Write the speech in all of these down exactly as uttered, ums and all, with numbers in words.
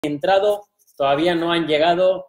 entrado, todavía no han llegado,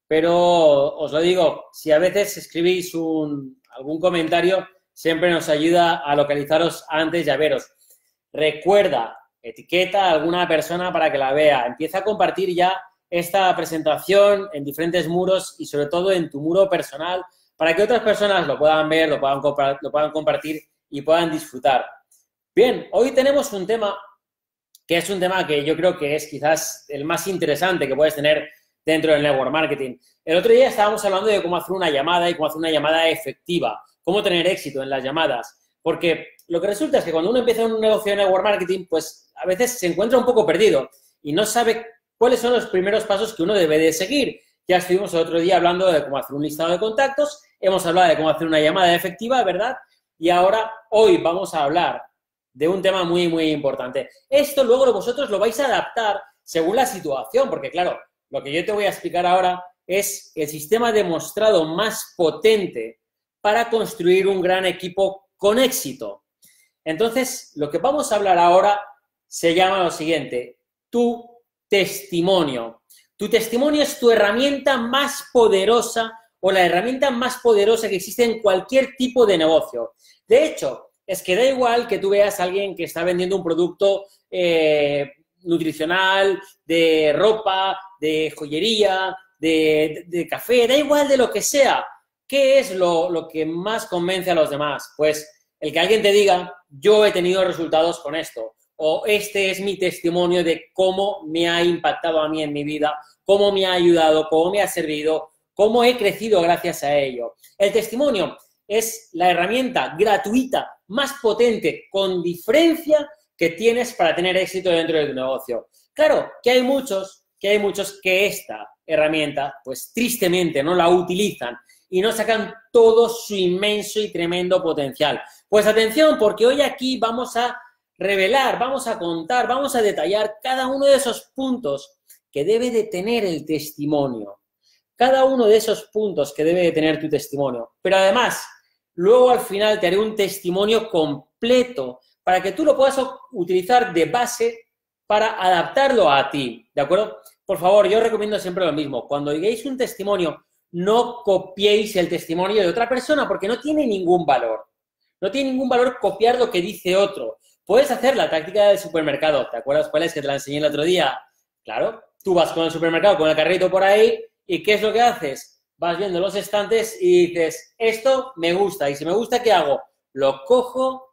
pero os lo digo, si a veces escribís un, algún comentario, siempre nos ayuda a localizaros antes y a veros. Recuerda, etiqueta a alguna persona para que la vea. Empieza a compartir ya esta presentación en diferentes muros y sobre todo en tu muro personal para que otras personas lo puedan ver, lo puedan, lo puedan compartir y puedan disfrutar. Bien, hoy tenemos un tema que es un tema que yo creo que es quizás el más interesante que puedes tener dentro del network marketing. El otro día estábamos hablando de cómo hacer una llamada y cómo hacer una llamada efectiva, cómo tener éxito en las llamadas, porque lo que resulta es que cuando uno empieza un negocio de network marketing, pues a veces se encuentra un poco perdido y no sabe cuáles son los primeros pasos que uno debe de seguir. Ya estuvimos el otro día hablando de cómo hacer un listado de contactos, hemos hablado de cómo hacer una llamada efectiva, ¿verdad? Y ahora, hoy vamos a hablar de un tema muy, muy importante. Esto luego vosotros lo vais a adaptar según la situación, porque claro, lo que yo te voy a explicar ahora es el sistema demostrado más potente para construir un gran equipo con éxito. Entonces, lo que vamos a hablar ahora se llama lo siguiente: tu testimonio. Tu testimonio es tu herramienta más poderosa o la herramienta más poderosa que existe en cualquier tipo de negocio. De hecho, es que da igual que tú veas a alguien que está vendiendo un producto eh, nutricional, de ropa, de joyería, de, de, de café, da igual de lo que sea. ¿Qué es lo, lo que más convence a los demás? Pues el que alguien te diga, yo he tenido resultados con esto, o este es mi testimonio de cómo me ha impactado a mí en mi vida, cómo me ha ayudado, cómo me ha servido, cómo he crecido gracias a ello. El testimonio es la herramienta gratuita más potente, con diferencia, que tienes para tener éxito dentro de tu negocio. Claro, que hay muchos, que hay muchos que esta herramienta, pues tristemente no la utilizan y no sacan todo su inmenso y tremendo potencial. Pues atención, porque hoy aquí vamos a revelar, vamos a contar, vamos a detallar cada uno de esos puntos que debe de tener el testimonio. Cada uno de esos puntos que debe de tener tu testimonio. Pero además, luego al final te haré un testimonio completo para que tú lo puedas utilizar de base para adaptarlo a ti, ¿de acuerdo? Por favor, yo recomiendo siempre lo mismo. Cuando digáis un testimonio, no copiéis el testimonio de otra persona porque no tiene ningún valor. No tiene ningún valor copiar lo que dice otro. Puedes hacer la táctica del supermercado. ¿Te acuerdas cuál es que te la enseñé el otro día? Claro, tú vas con el supermercado, con el carrito por ahí, ¿y qué es lo que haces? Vas viendo los estantes y dices, esto me gusta, y si me gusta, ¿qué hago? Lo cojo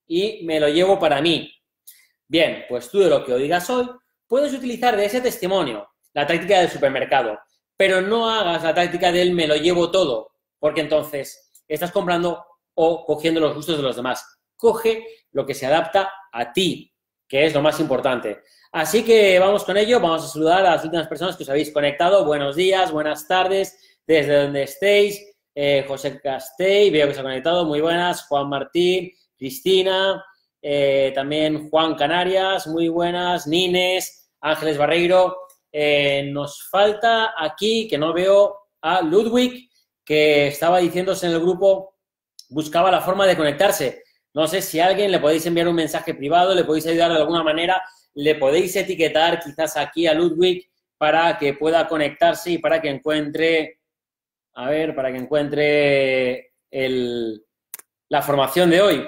y me lo llevo para mí. Bien, pues tú de lo que digas hoy, puedes utilizar de ese testimonio la táctica del supermercado, pero no hagas la táctica del me lo llevo todo, porque entonces estás comprando o cogiendo los gustos de los demás. Coge lo que se adapta a ti, que es lo más importante. Así que vamos con ello, vamos a saludar a las últimas personas que os habéis conectado. Buenos días, buenas tardes, desde donde estéis. Eh, José Castell, veo que se ha conectado, muy buenas. Juan Martín, Cristina, eh, también Juan Canarias, muy buenas. Nines, Ángeles Barreiro. Eh, nos falta aquí, que no veo, a Ludwig, que estaba diciéndose en el grupo, buscaba la forma de conectarse. No sé si a alguien le podéis enviar un mensaje privado, le podéis ayudar de alguna manera, le podéis etiquetar quizás aquí a Ludwig para que pueda conectarse y para que encuentre, a ver, para que encuentre el, la formación de hoy.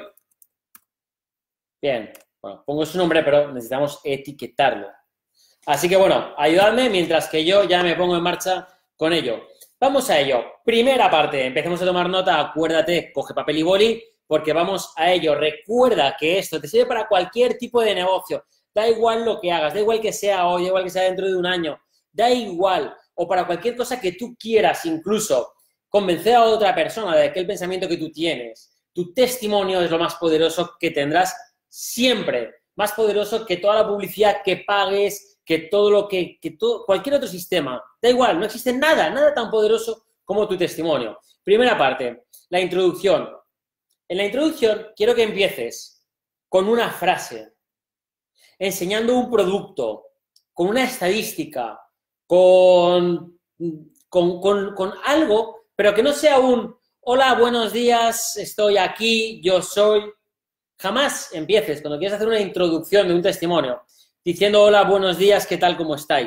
Bien, bueno, pongo su nombre, pero necesitamos etiquetarlo. Así que bueno, ayudadme mientras que yo ya me pongo en marcha con ello. Vamos a ello. Primera parte, empecemos a tomar nota, acuérdate, coge papel y boli, porque vamos a ello. Recuerda que esto te sirve para cualquier tipo de negocio. Da igual lo que hagas, da igual que sea hoy, da igual que sea dentro de un año, da igual. O para cualquier cosa que tú quieras, incluso convencer a otra persona de aquel pensamiento que tú tienes. Tu testimonio es lo más poderoso que tendrás siempre. Más poderoso que toda la publicidad que pagues, que todo lo que, que todo, cualquier otro sistema. Da igual, no existe nada, nada tan poderoso como tu testimonio. Primera parte, la introducción. En la introducción quiero que empieces con una frase, enseñando un producto, con una estadística, con, con, con, con algo, pero que no sea un hola, buenos días, estoy aquí, yo soy. Jamás empieces, cuando quieras hacer una introducción de un testimonio, diciendo hola, buenos días, ¿qué tal, cómo estáis?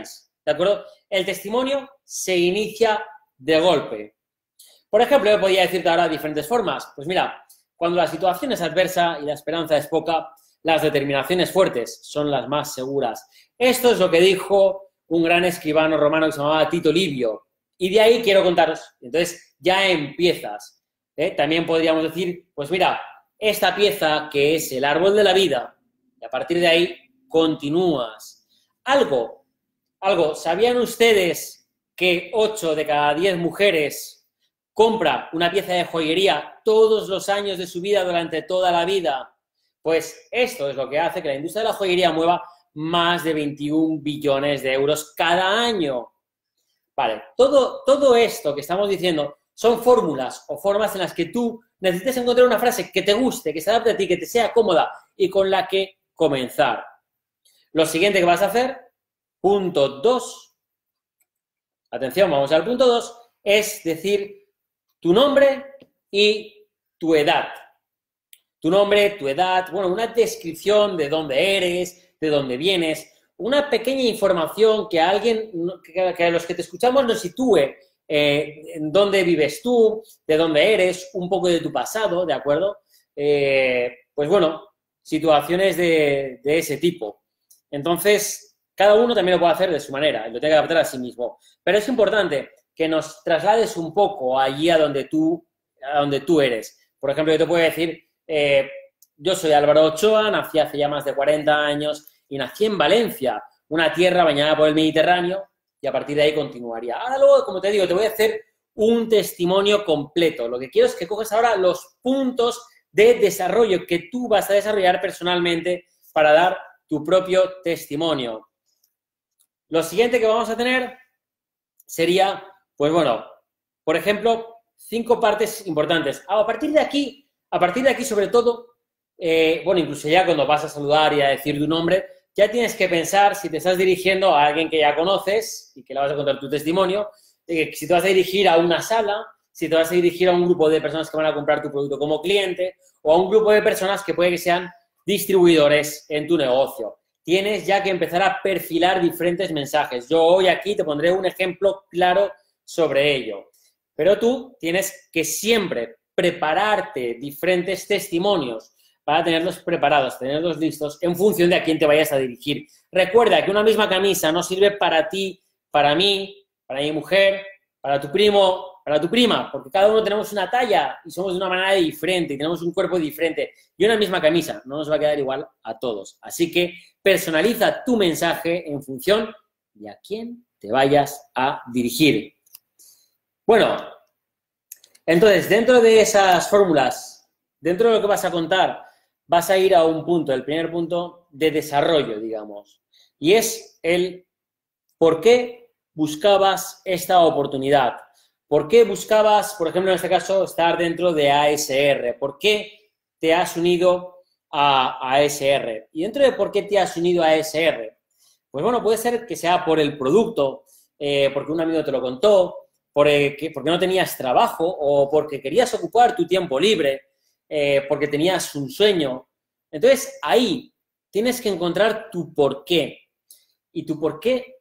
¿de acuerdo? El testimonio se inicia de golpe. Por ejemplo, yo podría decirte ahora diferentes formas. Pues mira, cuando la situación es adversa y la esperanza es poca, las determinaciones fuertes son las más seguras. Esto es lo que dijo un gran escribano romano que se llamaba Tito Livio. Y de ahí quiero contaros. Entonces, ya empiezas. ¿eh? También podríamos decir, pues mira, esta pieza que es el árbol de la vida, y a partir de ahí continúas. Algo, algo, ¿sabían ustedes que ocho de cada diez mujeres compra una pieza de joyería todos los años de su vida durante toda la vida? Pues esto es lo que hace que la industria de la joyería mueva más de veintiún billones de euros cada año. Vale, todo, todo esto que estamos diciendo son fórmulas o formas en las que tú necesitas encontrar una frase que te guste, que se adapte a ti, que te sea cómoda y con la que comenzar. Lo siguiente que vas a hacer, punto dos, atención, vamos al punto dos, es decir tu nombre y tu edad. Tu nombre, tu edad, bueno, una descripción de dónde eres, de dónde vienes, una pequeña información que a alguien, que a los que te escuchamos nos sitúe eh, en dónde vives tú, de dónde eres, un poco de tu pasado, ¿de acuerdo? Eh, pues bueno, situaciones de, de ese tipo. Entonces, cada uno también lo puede hacer de su manera y lo tiene que adaptar a sí mismo. Pero es importante que nos traslades un poco allí a donde tú, a donde tú eres. Por ejemplo, yo te puedo decir, eh, yo soy Álvaro Ochoa, nací hace ya más de cuarenta años y nací en Valencia, una tierra bañada por el Mediterráneo, y a partir de ahí continuaría. Ahora luego, como te digo, te voy a hacer un testimonio completo. Lo que quiero es que coges ahora los puntos de desarrollo que tú vas a desarrollar personalmente para dar tu propio testimonio. Lo siguiente que vamos a tener sería, pues bueno, por ejemplo, cinco partes importantes. A partir de aquí, a partir de aquí sobre todo, eh, bueno, incluso ya cuando vas a saludar y a decir tu nombre, ya tienes que pensar si te estás dirigiendo a alguien que ya conoces y que le vas a contar tu testimonio, eh, si te vas a dirigir a una sala, si te vas a dirigir a un grupo de personas que van a comprar tu producto como cliente o a un grupo de personas que puede que sean distribuidores en tu negocio. Tienes ya que empezar a perfilar diferentes mensajes. Yo hoy aquí te pondré un ejemplo claro sobre ello. Pero tú tienes que siempre prepararte diferentes testimonios para tenerlos preparados, tenerlos listos en función de a quién te vayas a dirigir. Recuerda que una misma camisa no sirve para ti, para mí, para mi mujer, para tu primo, para tu prima, porque cada uno tenemos una talla y somos de una manera diferente y tenemos un cuerpo diferente. Y una misma camisa no nos va a quedar igual a todos. Así que personaliza tu mensaje en función de a quién te vayas a dirigir. Bueno, entonces, dentro de esas fórmulas, dentro de lo que vas a contar, vas a ir a un punto, el primer punto de desarrollo, digamos. Y es el por qué buscabas esta oportunidad. ¿Por qué buscabas, por ejemplo, en este caso, estar dentro de A S R? ¿Por qué te has unido a A S R? Y dentro de por qué te has unido a A S R, pues bueno, puede ser que sea por el producto, eh, porque un amigo te lo contó, porque, porque no tenías trabajo o porque querías ocupar tu tiempo libre, eh, porque tenías un sueño. Entonces, ahí tienes que encontrar tu porqué. Y tu porqué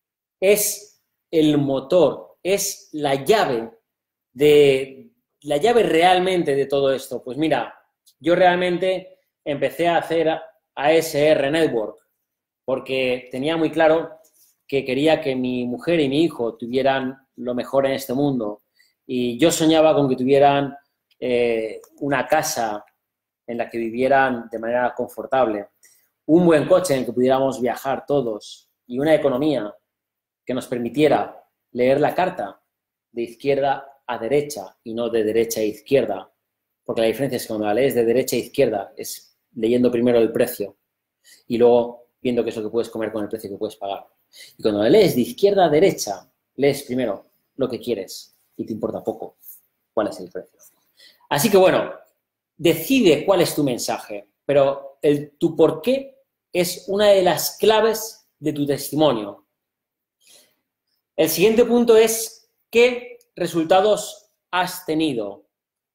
es el motor, es la llave de, la llave realmente de todo esto. Pues mira, yo realmente empecé a hacer A S R Network porque tenía muy claro que quería que mi mujer y mi hijo tuvieran lo mejor en este mundo. Y yo soñaba con que tuvieran eh, una casa en la que vivieran de manera confortable, un buen coche en el que pudiéramos viajar todos y una economía que nos permitiera leer la carta de izquierda a derecha y no de derecha a izquierda, porque la diferencia es que cuando la lees de derecha a izquierda es leyendo primero el precio y luego viendo qué es lo que puedes comer con el precio que puedes pagar. Y cuando la lees de izquierda a derecha, lees primero lo que quieres y te importa poco cuál es el precio. Así que bueno, decide cuál es tu mensaje, pero el tu por qué es una de las claves de tu testimonio. El siguiente punto es qué resultados has tenido.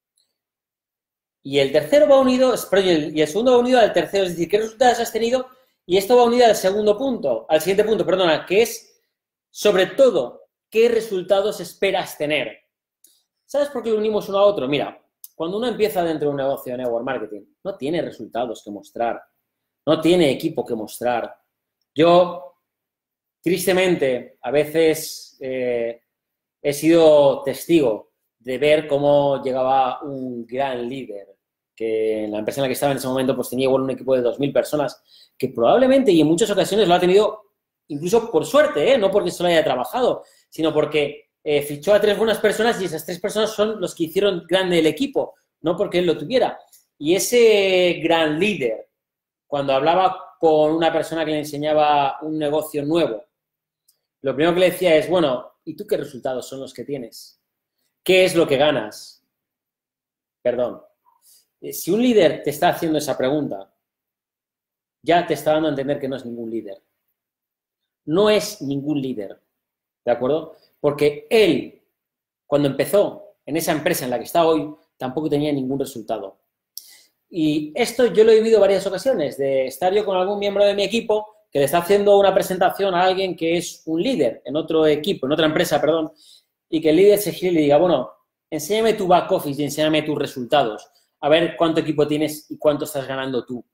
Y el tercero va unido, y el segundo va unido al tercero, es decir, qué resultados has tenido, y esto va unido al segundo punto, al siguiente punto, perdona, que es Sobre todo, ¿qué resultados esperas tener? ¿Sabes por qué lo unimos uno a otro? Mira, cuando uno empieza dentro de un negocio de network marketing, no tiene resultados que mostrar, no tiene equipo que mostrar. Yo, tristemente, a veces eh, he sido testigo de ver cómo llegaba un gran líder, que en la empresa en la que estaba en ese momento pues tenía igual un equipo de dos mil personas, que probablemente y en muchas ocasiones lo ha tenido incluso por suerte, ¿eh? No porque solo haya trabajado, sino porque eh, fichó a tres buenas personas y esas tres personas son los que hicieron grande el equipo, no porque él lo tuviera. Y ese gran líder, cuando hablaba con una persona que le enseñaba un negocio nuevo, lo primero que le decía es, bueno, ¿y tú qué resultados son los que tienes? ¿Qué es lo que ganas? Perdón. Si un líder te está haciendo esa pregunta, ya te está dando a entender que no es ningún líder. No es ningún líder, ¿de acuerdo? Porque él, cuando empezó en esa empresa en la que está hoy, tampoco tenía ningún resultado. Y esto yo lo he vivido varias ocasiones, de estar yo con algún miembro de mi equipo que le está haciendo una presentación a alguien que es un líder en otro equipo, en otra empresa, perdón, y que el líder se gire y le diga, bueno, enséñame tu back office y enséñame tus resultados, a ver cuánto equipo tienes y cuánto estás ganando tú.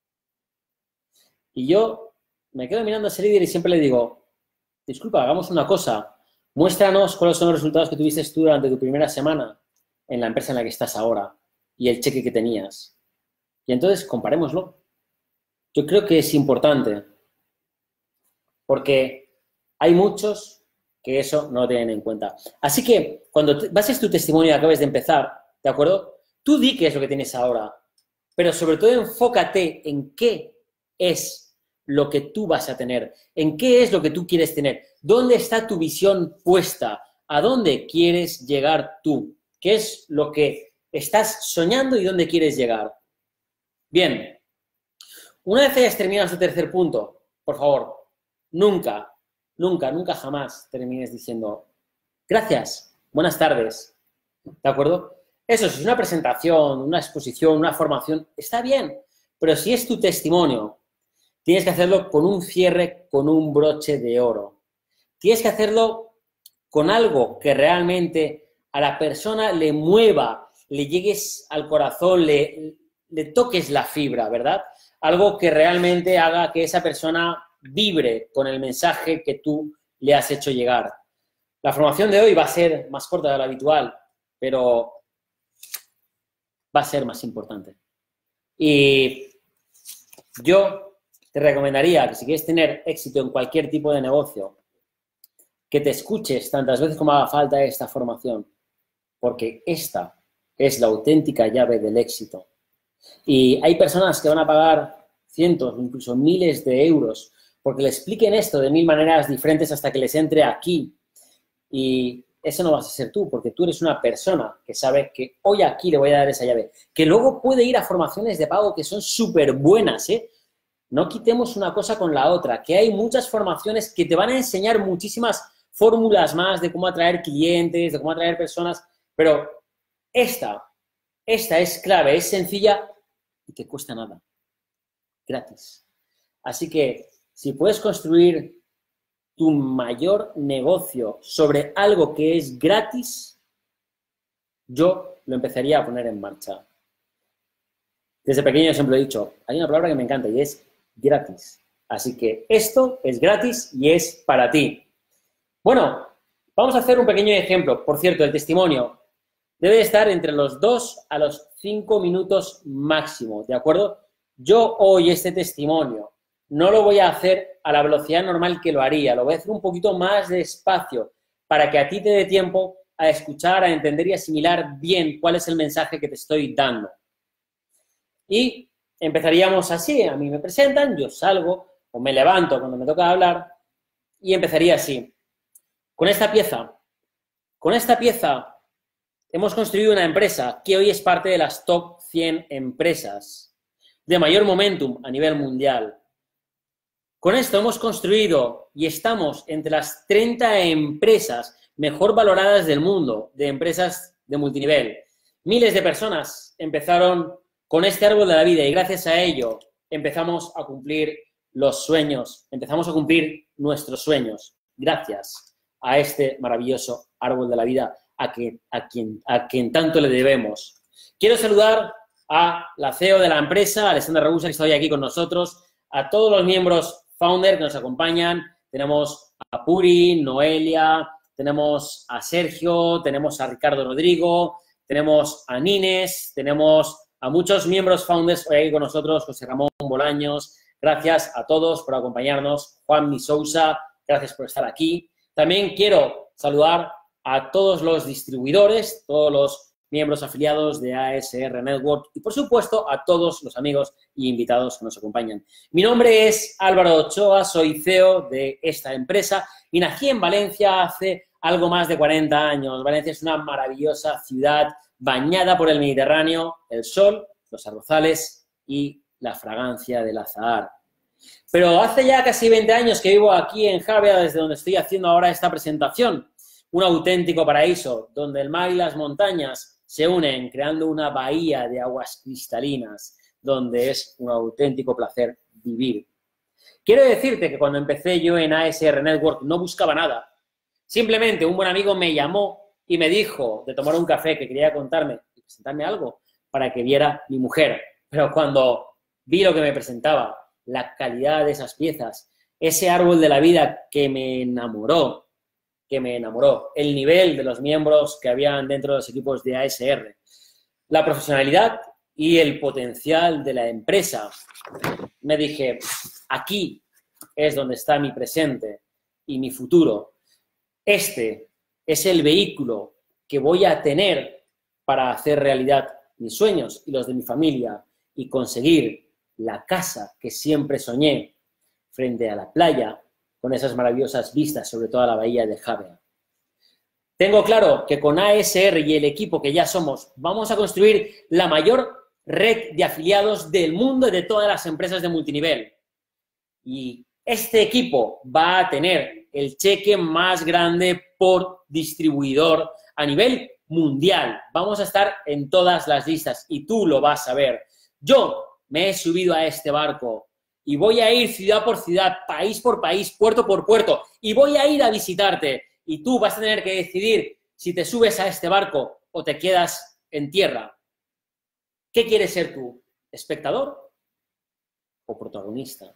Y yo me quedo mirando a ese líder y siempre le digo, disculpa, hagamos una cosa, muéstranos cuáles son los resultados que tuviste tú durante tu primera semana en la empresa en la que estás ahora y el cheque que tenías. Y entonces comparémoslo. Yo creo que es importante porque hay muchos que eso no lo tienen en cuenta. Así que cuando bases tu testimonio y acabes de empezar, ¿de acuerdo? Tú di qué es lo que tienes ahora, pero sobre todo enfócate en qué es lo que tú vas a tener, en qué es lo que tú quieres tener, dónde está tu visión puesta, a dónde quieres llegar tú, qué es lo que estás soñando y dónde quieres llegar. Bien, una vez hayas terminado este tercer punto, por favor, nunca, nunca, nunca jamás termines diciendo gracias, buenas tardes, ¿de acuerdo? Eso, si es una presentación, una exposición, una formación, está bien, pero si es tu testimonio, tienes que hacerlo con un cierre, con un broche de oro. Tienes que hacerlo con algo que realmente a la persona le mueva, le llegues al corazón, le, le toques la fibra, ¿verdad? Algo que realmente haga que esa persona vibre con el mensaje que tú le has hecho llegar. La formación de hoy va a ser más corta de lo habitual, pero va a ser más importante. Y yo te recomendaría que si quieres tener éxito en cualquier tipo de negocio, que te escuches tantas veces como haga falta esta formación, porque esta es la auténtica llave del éxito. Y hay personas que van a pagar cientos, incluso miles de euros, porque le expliquen esto de mil maneras diferentes hasta que les entre aquí. Y eso no vas a ser tú, porque tú eres una persona que sabe que hoy aquí le voy a dar esa llave, que luego puede ir a formaciones de pago que son súper buenas, ¿eh? No quitemos una cosa con la otra, que hay muchas formaciones que te van a enseñar muchísimas fórmulas más de cómo atraer clientes, de cómo atraer personas, pero esta, esta es clave, es sencilla y te cuesta nada, gratis. Así que si puedes construir tu mayor negocio sobre algo que es gratis, yo lo empezaría a poner en marcha. Desde pequeño siempre he dicho, hay una palabra que me encanta y es gratis. Así que esto es gratis y es para ti. Bueno, vamos a hacer un pequeño ejemplo. Por cierto, el testimonio debe estar entre los dos a los cinco minutos máximo, ¿de acuerdo? Yo hoy este testimonio no lo voy a hacer a la velocidad normal que lo haría, lo voy a hacer un poquito más despacio para que a ti te dé tiempo a escuchar, a entender y asimilar bien cuál es el mensaje que te estoy dando. Y empezaríamos así, a mí me presentan, yo salgo o me levanto cuando me toca hablar y empezaría así. Con esta pieza, con esta pieza hemos construido una empresa que hoy es parte de las top cien empresas de mayor momentum a nivel mundial. Con esto hemos construido y estamos entre las treinta empresas mejor valoradas del mundo, de empresas de multinivel. Miles de personas empezaron con este árbol de la vida y gracias a ello empezamos a cumplir los sueños, empezamos a cumplir nuestros sueños. gracias a este maravilloso árbol de la vida a, que, a, quien, a quien tanto le debemos. Quiero saludar a la C E O de la empresa, Alessandra Ragusa, que está hoy aquí con nosotros, a todos los miembros founder que nos acompañan. Tenemos a Puri, Noelia, tenemos a Sergio, tenemos a Ricardo Rodrigo, tenemos a Nines, tenemos a muchos miembros founders hoy aquí con nosotros, José Ramón Bolaños. Gracias a todos por acompañarnos. Juan Misousa, gracias por estar aquí. También quiero saludar a todos los distribuidores, todos los miembros afiliados de A S R Network y, por supuesto, a todos los amigos y invitados que nos acompañan. Mi nombre es Álvaro Ochoa, soy C E O de esta empresa y nací en Valencia hace algo más de cuarenta años. Valencia es una maravillosa ciudad bañada por el Mediterráneo, el sol, los arrozales y la fragancia del azahar. Pero hace ya casi veinte años que vivo aquí en Javea, desde donde estoy haciendo ahora esta presentación. Un auténtico paraíso, donde el mar y las montañas se unen creando una bahía de aguas cristalinas, donde es un auténtico placer vivir. Quiero decirte que cuando empecé yo en A S R Network no buscaba nada. Simplemente un buen amigo me llamó y me dijo de tomar un café que quería contarme y presentarme algo para que viera mi mujer. Pero cuando vi lo que me presentaba, la calidad de esas piezas, ese árbol de la vida que me enamoró, que me enamoró, el nivel de los miembros que habían dentro de los equipos de A S R, la profesionalidad y el potencial de la empresa. Me dije, aquí es donde está mi presente y mi futuro. Este es el vehículo que voy a tener para hacer realidad mis sueños y los de mi familia y conseguir la casa que siempre soñé frente a la playa con esas maravillosas vistas sobre toda la bahía de Javea. Tengo claro que con A S R y el equipo que ya somos vamos a construir la mayor red de afiliados del mundo y de todas las empresas de multinivel. Y este equipo va a tener el cheque más grande por distribuidor a nivel mundial. Vamos a estar en todas las listas y tú lo vas a ver. Yo me he subido a este barco y voy a ir ciudad por ciudad, país por país, puerto por puerto y voy a ir a visitarte y tú vas a tener que decidir si te subes a este barco o te quedas en tierra. ¿Qué quieres ser tú? ¿Espectador o protagonista?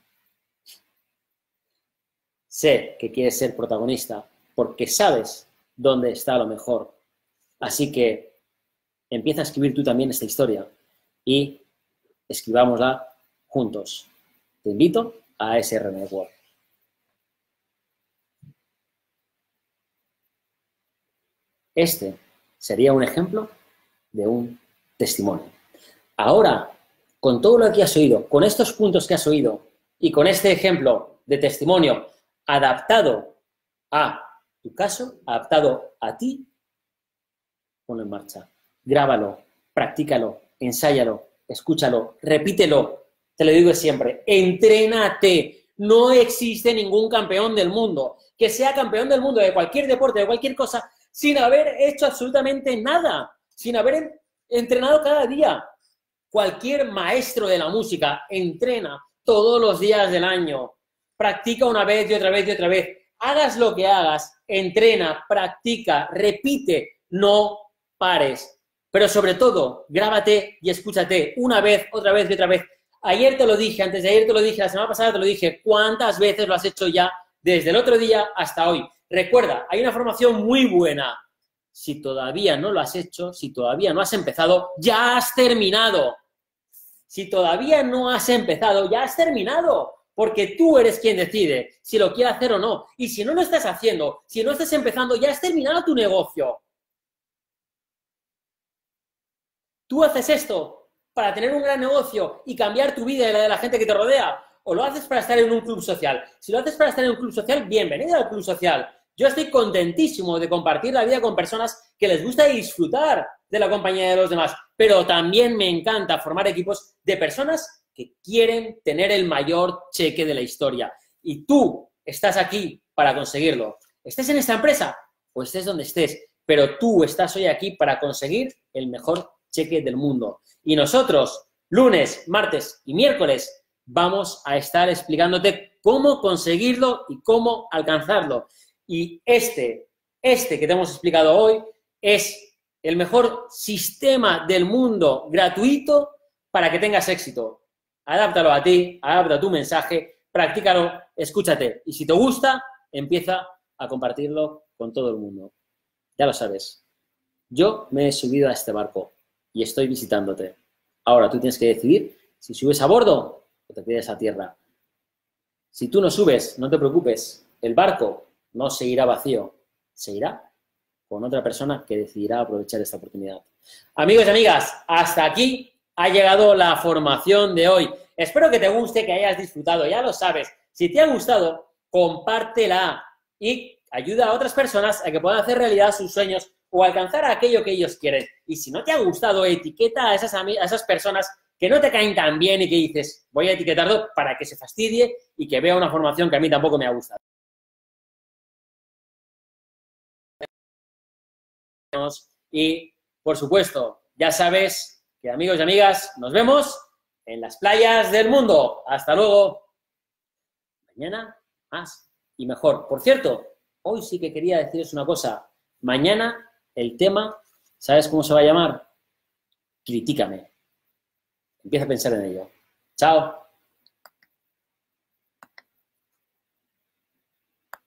Sé que quieres ser protagonista porque sabes dónde está lo mejor. Así que empieza a escribir tú también esta historia y escribámosla juntos. Te invito a A S R Network. Este sería un ejemplo de un testimonio. Ahora, con todo lo que has oído, con estos puntos que has oído y con este ejemplo de testimonio adaptado a tu caso, adaptado a ti, ponlo en marcha. Grábalo, practícalo, ensáyalo, escúchalo, repítelo. Te lo digo siempre, entrénate. No existe ningún campeón del mundo que sea campeón del mundo de cualquier deporte, de cualquier cosa, sin haber hecho absolutamente nada, sin haber entrenado cada día. Cualquier maestro de la música entrena todos los días del año. Practica una vez y otra vez y otra vez. Hagas lo que hagas, entrena, practica, repite, no pares. Pero sobre todo, grábate y escúchate una vez, otra vez y otra vez. Ayer te lo dije, antes de ayer te lo dije, la semana pasada te lo dije. ¿Cuántas veces lo has hecho ya desde el otro día hasta hoy? Recuerda, hay una formación muy buena. Si todavía no lo has hecho, si todavía no has empezado, ya has terminado. Si todavía no has empezado, ya has terminado. Porque tú eres quien decide si lo quieres hacer o no. Y si no lo estás haciendo, si no estás empezando, ya has terminado tu negocio. Tú haces esto para tener un gran negocio y cambiar tu vida y la de la gente que te rodea, o lo haces para estar en un club social. Si lo haces para estar en un club social, bienvenido al club social. Yo estoy contentísimo de compartir la vida con personas que les gusta disfrutar de la compañía de los demás, pero también me encanta formar equipos de personas que quieren tener el mayor cheque de la historia. Y tú estás aquí para conseguirlo. Estés en esta empresa o estés donde estés, pero tú estás hoy aquí para conseguir el mejor cheque del mundo. Y nosotros, lunes, martes y miércoles, vamos a estar explicándote cómo conseguirlo y cómo alcanzarlo. Y este, este que te hemos explicado hoy es el mejor sistema del mundo gratuito para que tengas éxito. Adáptalo a ti, adapta tu mensaje, practícalo, escúchate. Y si te gusta, empieza a compartirlo con todo el mundo. Ya lo sabes. Yo me he subido a este barco y estoy visitándote. Ahora tú tienes que decidir si subes a bordo o te quedas a tierra. Si tú no subes, no te preocupes. El barco no se irá vacío. Se irá con otra persona que decidirá aprovechar esta oportunidad. Amigos y amigas, hasta aquí ha llegado la formación de hoy. Espero que te guste, que hayas disfrutado. Ya lo sabes. Si te ha gustado, compártela y ayuda a otras personas a que puedan hacer realidad sus sueños o alcanzar aquello que ellos quieren. Y si no te ha gustado, etiqueta a esas, a esas personas que no te caen tan bien y que dices, voy a etiquetarlo para que se fastidie y que vea una formación que a mí tampoco me ha gustado. Y, por supuesto, ya sabes que, amigos y amigas, nos vemos en las playas del mundo. Hasta luego. Mañana más y mejor. Por cierto, hoy sí que quería deciros una cosa. Mañana el tema, ¿sabes cómo se va a llamar? Critícame. Empieza a pensar en ello. Chao.